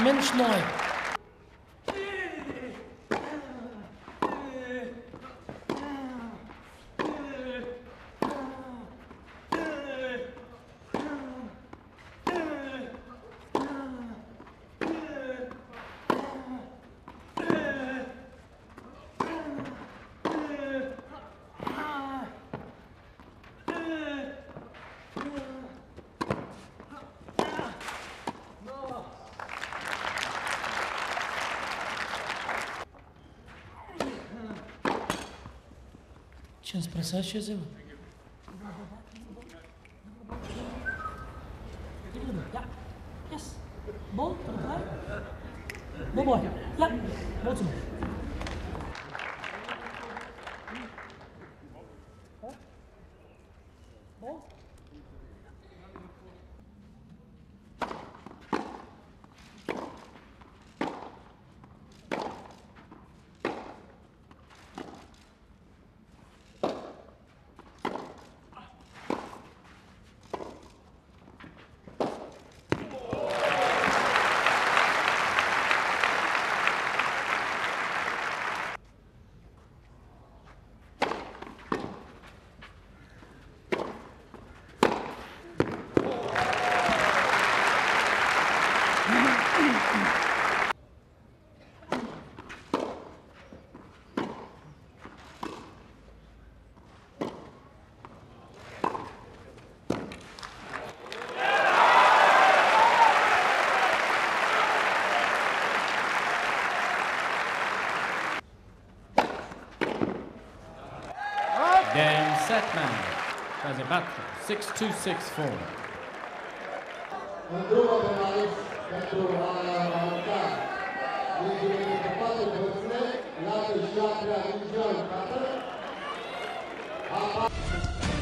Mensch neu. Ce-mi spre așeze-vă? Ja, yes. Bun, întâmplare? Bun, ia, mulțumesc. Bun? Dan Setman has a battle 6-2-6-4. În drumul de males pentru a arunca mingile de 4 băține, lată și aprea mingea lucrată,